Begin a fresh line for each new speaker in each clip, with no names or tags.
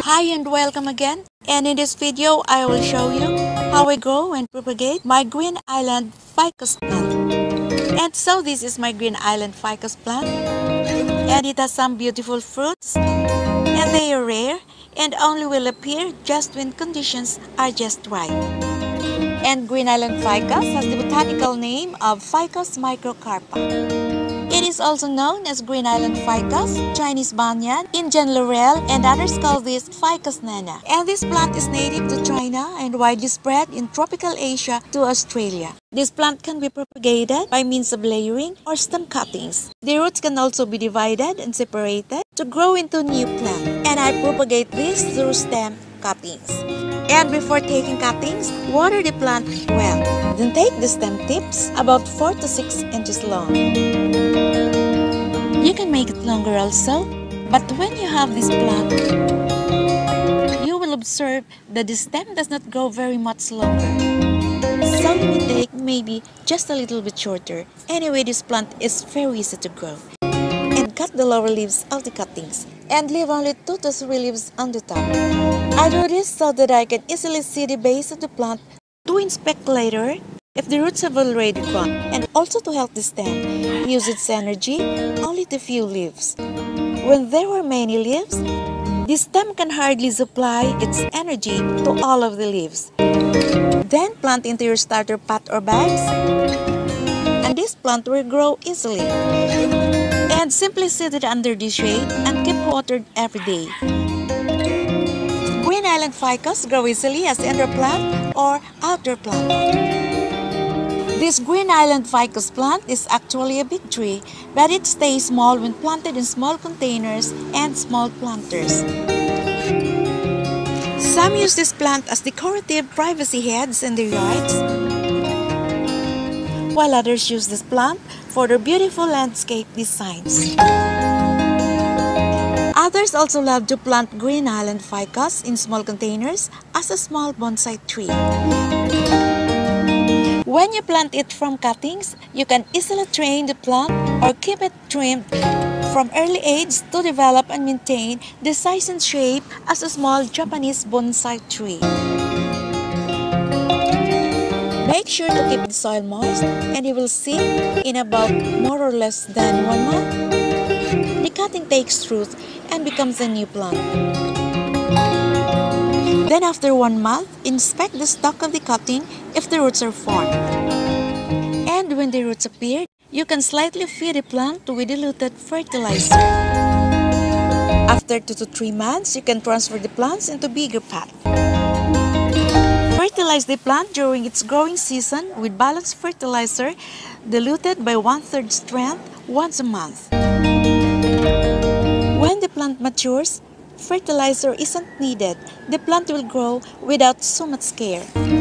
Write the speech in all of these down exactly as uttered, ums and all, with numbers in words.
Hi and welcome again, and in this video I will show you how I grow and propagate my Green Island ficus plant. And so this is my Green Island ficus plant, and it has some beautiful fruits, and they are rare and only will appear just when conditions are just right. And Green Island ficus has the botanical name of Ficus microcarpa. It is also known as Green Island ficus, Chinese banyan, Indian laurel, and others call this Ficus nana. And this plant is native to China and widely spread in tropical Asia to Australia. This plant can be propagated by means of layering or stem cuttings. The roots can also be divided and separated to grow into a new plant. And I propagate this through stem cuttings. And before taking cuttings, water the plant well. Then take the stem tips about four to six inches long. You can make it longer also, but when you have this plant, you will observe that the stem does not grow very much longer. So you may take maybe just a little bit shorter. Anyway, this plant is very easy to grow. And cut the lower leaves of the cuttings and leave only two to three leaves on the top. I do this so that I can easily see the base of the plant to inspect later if the roots have already grown, and also to help the stem use its energy only to few leaves. When there are many leaves, the stem can hardly supply its energy to all of the leaves. Then plant into your starter pot or bags, and this plant will grow easily. And simply sit it under the shade and keep watered every day. Green Island ficus grow easily as indoor plant or outdoor plant. This Green Island ficus plant is actually a big tree, but it stays small when planted in small containers and small planters. Some use this plant as decorative privacy heads in their yards, while others use this plant for their beautiful landscape designs. Others also love to plant Green Island ficus in small containers as a small bonsai tree. When you plant it from cuttings, you can easily train the plant or keep it trimmed from early age to develop and maintain the size and shape as a small Japanese bonsai tree. Make sure to keep the soil moist, and you will see in about more or less than one month, the cutting takes root and becomes a new plant. Then after one month, inspect the stalk of the cutting if the roots are formed. And when the roots appear, you can slightly feed the plant with diluted fertilizer. After two to three months, you can transfer the plants into bigger pots. Fertilize the plant during its growing season with balanced fertilizer diluted by one-third strength once a month. When the plant matures, fertilizer isn't needed. The plant will grow without so much care.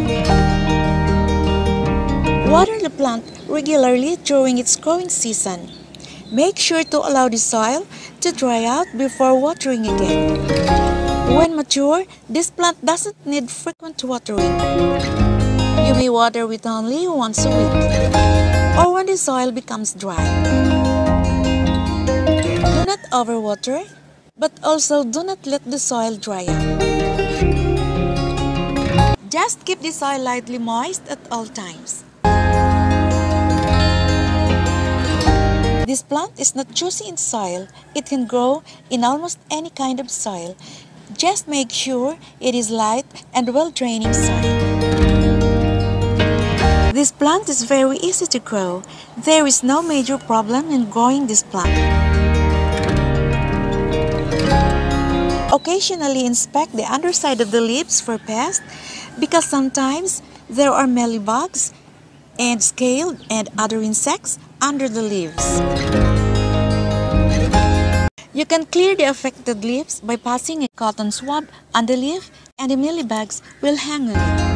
Water the plant regularly during its growing season. Make sure to allow the soil to dry out before watering again. When mature, this plant doesn't need frequent watering. You may water with only once a week, or when the soil becomes dry. Do not overwater, but also do not let the soil dry out. Just keep the soil lightly moist at all times. This plant is not choosy in soil. It can grow in almost any kind of soil. Just make sure it is light and well-draining soil. This plant is very easy to grow. There is no major problem in growing this plant. Occasionally inspect the underside of the leaves for pests, because sometimes there are mealybugs and scale and other insects under the leaves. You can clear the affected leaves by passing a cotton swab on the leaf, and the mealybugs will hang on it.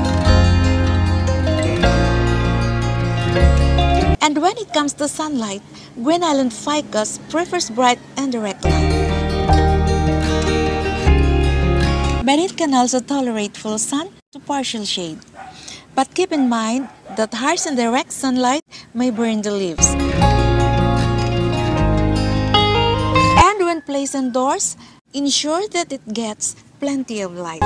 And when it comes to sunlight, Green Island ficus prefers bright and direct light. But it can also tolerate full sun to partial shade. But keep in mind that harsh and direct sunlight may burn the leaves. And when placed indoors, Ensure that it gets plenty of light.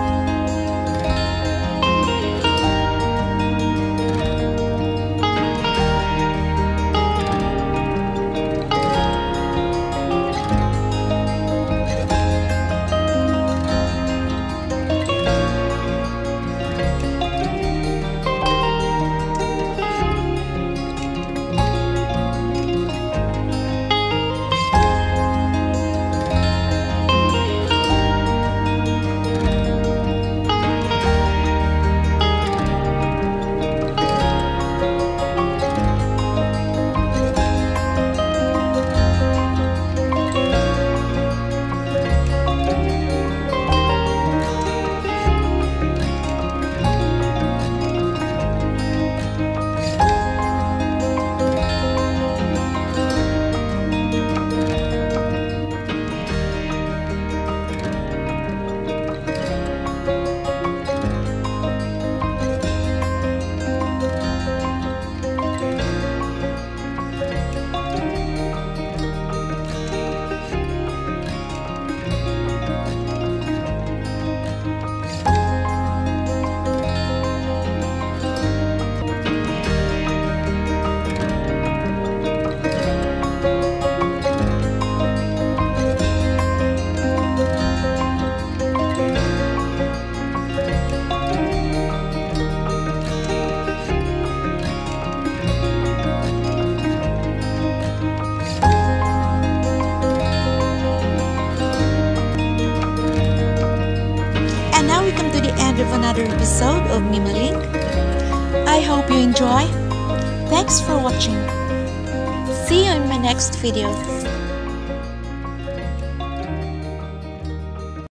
And now we come to the end of another episode of Mimalink. I hope you enjoy. Thanks for watching. See you in my next video.